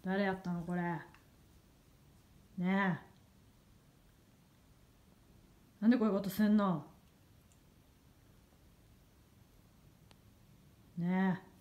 誰やったのこれ。ねえ、なんでこういうことすんの。ねえ。